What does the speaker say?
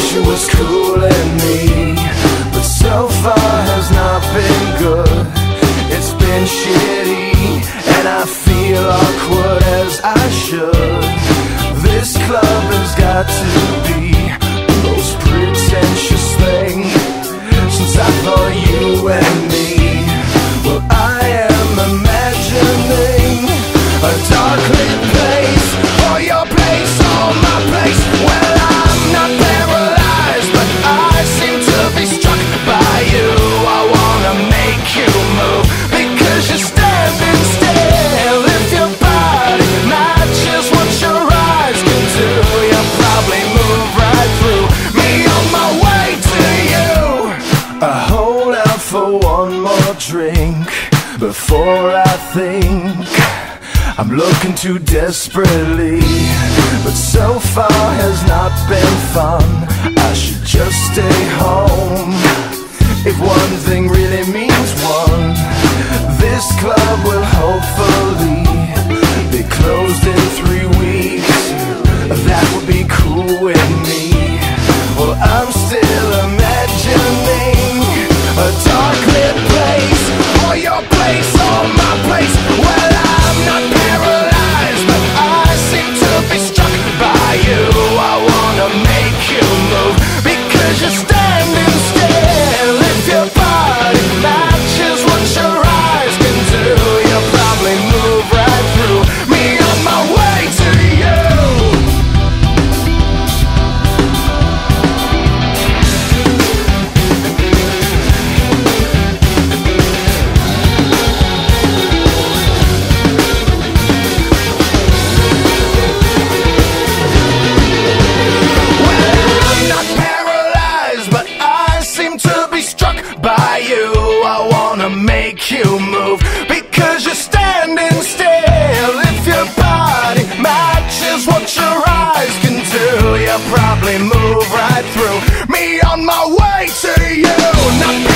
she was cooling me, but so far has not been good. It's been shitty, and I feel awkward as I should. This club has got to be the most pretentious thing since I thought you and me. Well, I am imagining a dark lit place, or your place, or my place. Well, I'm not paralyzed, but I seem to be struck by you. I wanna make you move, because you're standing still. If your body matches what your eyes can do, you'll probably move right through me on my way to you. I hold out for one more drink before I think I'm looking too desperately, but so far has not been fun. I should just stay home. If one thing really means one, this club will hopefully be closed in 3 weeks. That would be cool with me. Well, I'm still imagining a dark lit place, or your place, or my place. Well, I'm not paralyzed, but I seem to be struck by you. I wanna make you move, because you're standing still. If your body matches what your eyes can do, you'll probably move right through me on my way to you. Make you move, because you're standing still. If your body matches what your eyes can do, you'll probably move right through me on my way to you. Not